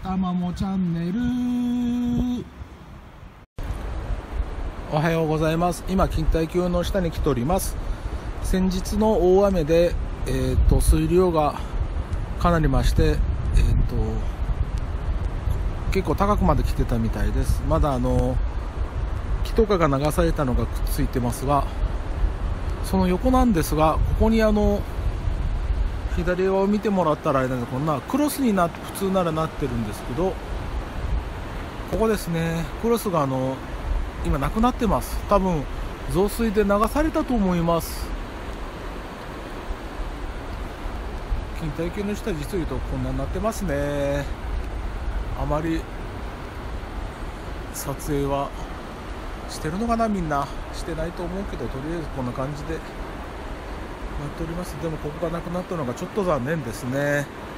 たまもチャンネル。 おはようございます。今錦帯橋の下に来ております。先日の大雨で、水量がかなり増して、結構高くまで来てたみたいです。まだ木とかが流されたのがくっついてますが、その横なんですが、ここに左側を見てもらったらあれなんで、こんなクロスに普通ならなってるんですけど、ここですね、クロスが今なくなってます。多分増水で流されたと思います。錦帯橋の下、実を言うとこんなになってますね。あまり撮影はしてるのかな、みんなしてないと思うけど、とりあえずこんな感じでなっております。でもここがなくなったのがちょっと残念ですね。